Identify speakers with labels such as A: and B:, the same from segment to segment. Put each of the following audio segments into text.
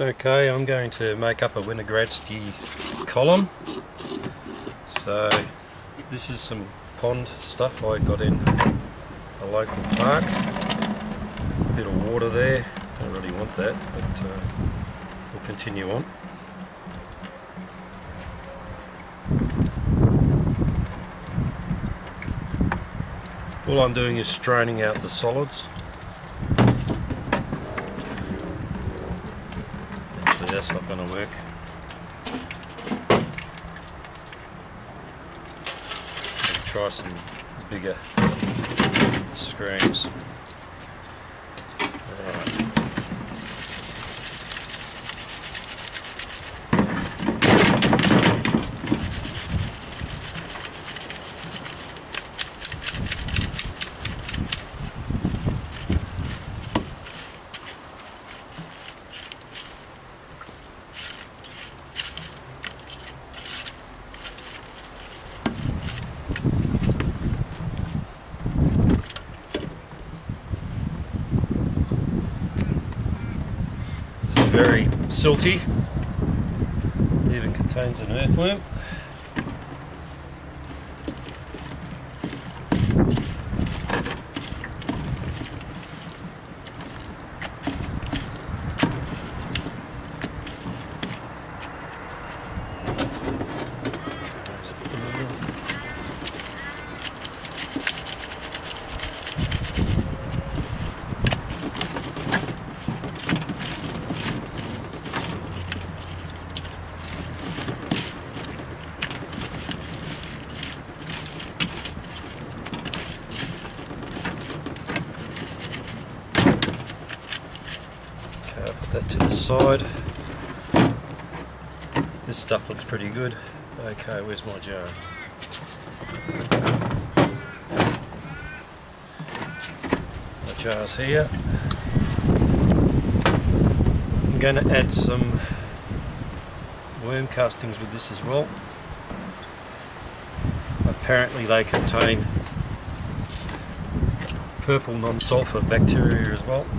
A: Okay, I'm going to make up a Winogradsky column. So this is some pond stuff I got in a local park. A bit of water there, don't really want that, but we'll continue on. All I'm doing is straining out the solids. Actually, that's not going to work. I'll try some bigger screens. Alright. Very silty, even contains an earthworm. I'll put that to the side. This stuff looks pretty good. Okay, where's my jar? My jar's here. I'm going to add some worm castings with this as well. Apparently they contain purple non-sulfur bacteria as well.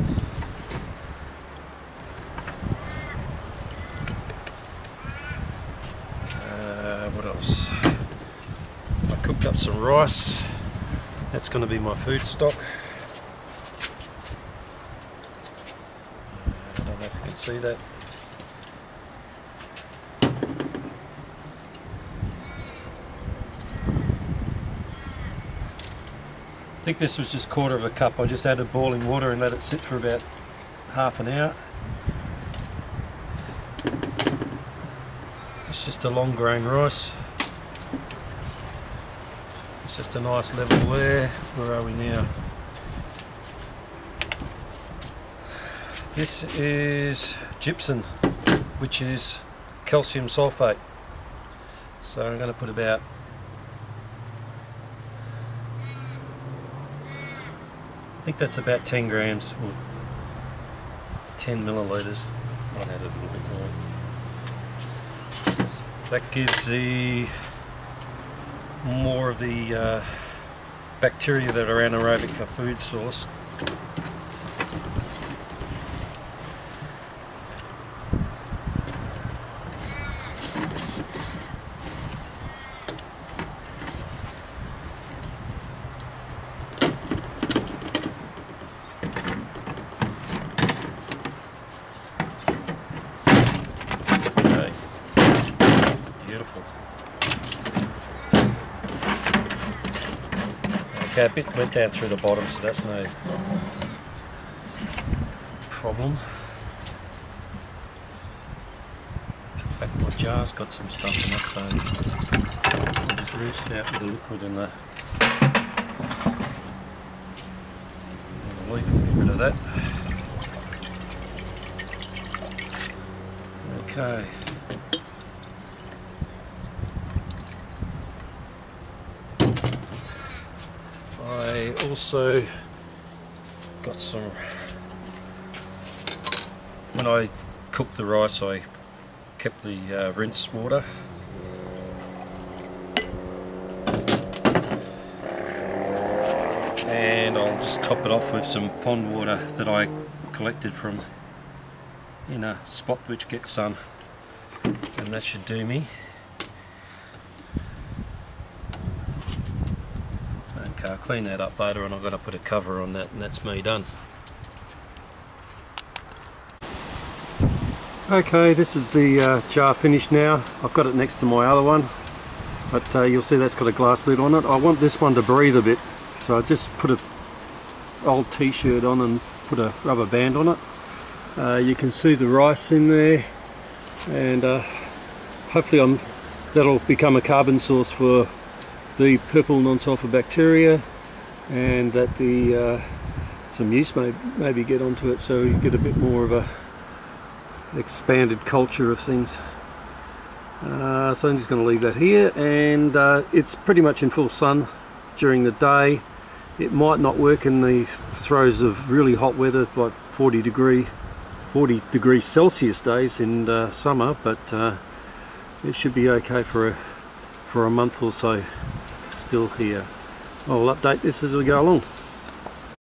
A: What else? I cooked up some rice. That's going to be my food stock. I don't know if you can see that. I think this was just 1/4 of a cup. I just added boiling water and let it sit for about half an hour. It's just a long grain rice. It's just a nice level there. Where are we now? This is gypsum, which is calcium sulfate. So I'm going to put about I think that's about 10 grams or 10 millilitres. Might add a little bit more. That gives the more of the bacteria that are anaerobic a food source. Beautiful. Okay, a bit went down through the bottom, so that's no problem. In fact, my jar's got some stuff in it, so I'll just rinse it out with the liquid in the leaf and get rid of that. Okay. I also got some, when I cooked the rice I kept the rinse water. And I'll just top it off with some pond water that I collected from in a spot which gets sun, and that should do me. Okay, I'll clean that up later, and I've got to put a cover on that, and that's me done. Okay, this is the jar finished now. I've got it next to my other one, but you'll see that's got a glass lid on it. I want this one to breathe a bit, so I just put an old t-shirt on and put a rubber band on it. You can see the rice in there, and hopefully that'll become a carbon source for the purple non-sulfur bacteria, and that some yeast may maybe get onto it, so you get a bit more of a expanded culture of things. So I'm just going to leave that here, and it's pretty much in full sun during the day. It might not work in the throes of really hot weather, like 40 degrees Celsius days in summer, but it should be okay for a month or so still here. I'll update this as we go along.